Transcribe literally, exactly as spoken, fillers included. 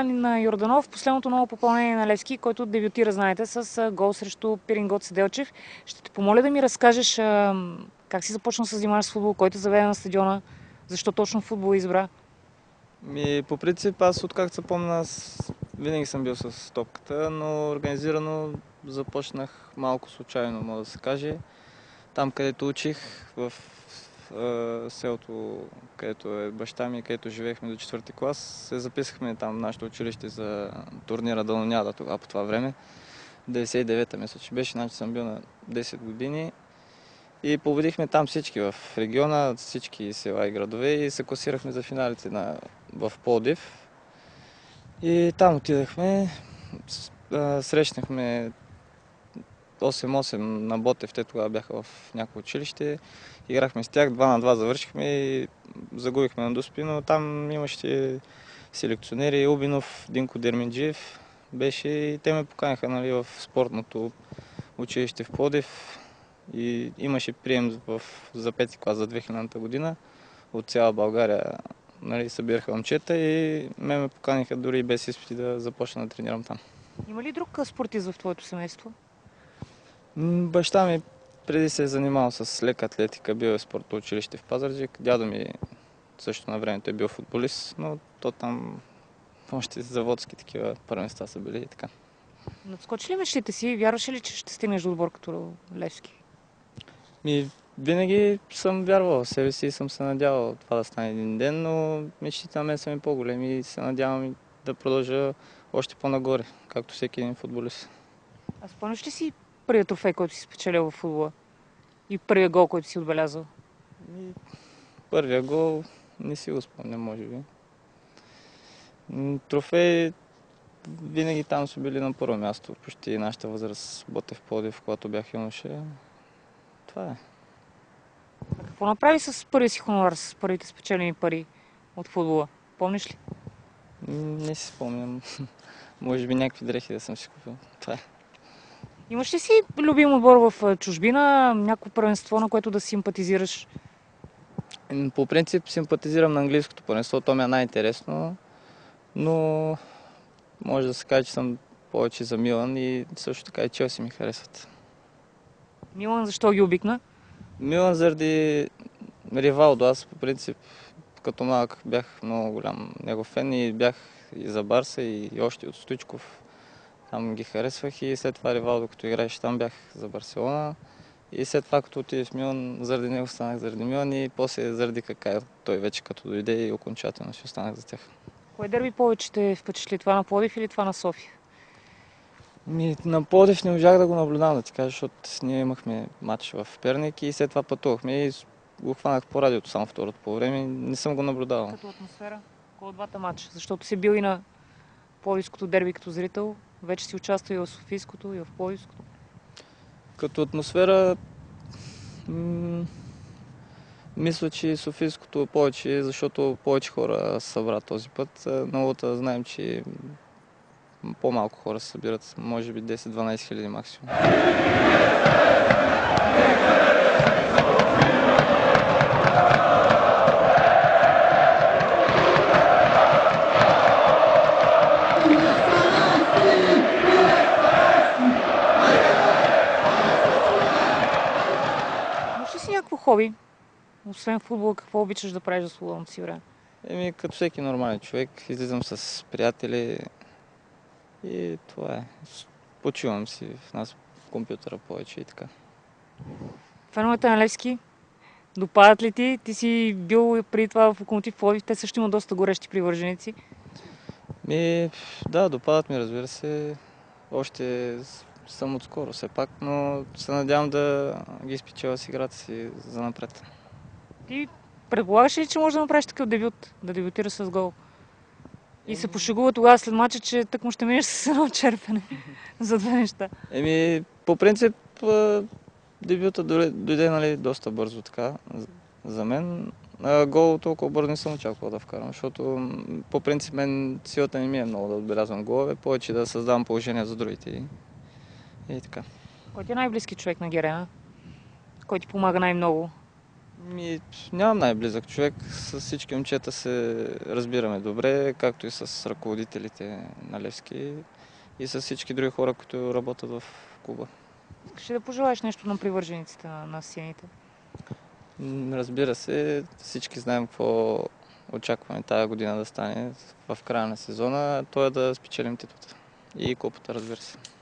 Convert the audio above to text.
Стилян Йорданов, последното ново попълнение на Левски, който дебютира, знаете, с гол срещу Пирин Гоце Делчев. Ще те помоля да ми разкажеш а, как си започнал с занимаваш с футбол, който заведе на стадиона, защо точно футбол избра? Ми, по принцип, аз откакто се помня, аз винаги съм бил с топката, но организирано започнах малко случайно, мога да се каже. Там, където учих, в е, селото, където е баща ми, където живеехме до четвърти клас, се записахме там в нашето училище за турнира Далноняда тогава по това време. деветдесет и девета мисля, че беше, значи съм бил на десет години. И победихме там всички в региона, всички села и градове и се класирахме за финалите на, в Пловдив. И там отидахме, срещнахме осем осем на Ботев, те тогава бяха в някакво училище. Играхме с тях, два на два завършихме и загубихме на Дуспи, но там имаше селекционери, Убинов, Динко Дерминджиев беше и те ме поканяха, нали, в спортното училище в Пловдив. И имаше прием в, за пети клас за две хилядната година. От цяла България, нали, събираха момчета и ме ме поканиха дори без изпити да започна да тренирам там. Има ли друг спортист в твоето семейство? Баща ми преди се е занимавал с лека атлетика, бил е в спортно училище в Пазарджик. Дядо ми също на времето е бил футболист, но то там още заводски такива първенства са били и така. Надскочи ли мечтите си? Вярваш ли, че ще стигнеш до отбор като Левски? Ми, винаги съм вярвал в себе си и съм се надявал това да стане един ден, но мечтите на мен са ми по-големи и се надявам да продължа още по-нагоре, както всеки един футболист. А спомняш ли си първият трофей, който си спечелил в футбола? И първият гол, който си отбелязал? И първия гол не си го спомням, може би. Трофеи винаги там са били на първо място, почти нашата възраст, Ботев, Пловдив, когато бях юноша. Това е. А какво направи с първия си хонорар, с първите спечелени пари от футбола? Помниш ли? Не си спомням. Може би някакви дрехи да съм си купил. Това е. Имаш ли си любим отбор в чужбина, някакво първенство, на което да симпатизираш? По принцип симпатизирам на английското първенство, то ми е най-интересно, но може да се каже, че съм повече за Милан и също така и Челси ми харесват. Милан защо ги обикна? Милан заради Ривалдо, аз по принцип като малък бях много голям негов фен и бях и за Барса и още от Стоичков. Там ги харесвах и след това Ривалдо, като играеше там, бях за Барселона. И след това, като отидеш в Милан, заради него станах заради Милан и после заради какая той вече като дойде и окончателно ще останах за тях. Кое дерби повече те впечатли? Това на Пловдив или това на София? Ми, на Пловдив не можах да го наблюдавам, да ти кажа, защото ние имахме матч в Перник и след това пътувахме и го хванах по радиото само второто по време и не съм го наблюдавал. Като атмосфера? Около двата матча, защото си бил и на Пловдивското дерби като зрител, вече си участвал и в Софийското, и в Пловдивското. Като атмосфера, мисля, че Софийското повече, защото повече хора се събра този път. Новата знаем, че по-малко хора се събират, може би десет-дванайсет хиляди максимум. Имаш ли си някакво хоби? Освен футбол, какво обичаш да правиш за свободното си време? Еми, като всеки нормален човек, излизам с приятели и това е. Почивам си в нас в компютъра повече и така. Феновете на Левски, допадат ли ти? Ти си бил преди това в Локомотив Пловдив, те също имат доста горещи привърженици. Ми, да, допадат ми, разбира се. Още съм отскоро все пак, но се надявам да ги изпечеля с играта си за напред. Ти предполагаш ли, че можеш да направиш такъв дебют, да дебютираш с гол? И се пошегува тогава след мача, че тъкмо ще минеш с едно черпене за две неща. Еми, по принцип, дебюта дойде, нали, доста бързо така за мен. А, гол толкова бързо не съм очаквал да вкарам, защото по принцип мен силата не ми е много да отбелязвам голове, повече да създавам положение за другите и, и така. Кой ти е най-близки човек на Герена? Кой ти помага най-много Ми, нямам най-близък човек. С всички момчета се разбираме добре, както и с ръководителите на Левски и с всички други хора, които работят в клуба. Ще да пожелаеш нещо на привържениците на, на сините? М, Разбира се, всички знаем какво очакваме тази година да стане в края на сезона. То е да спечелим титлата. И купата, разбира се.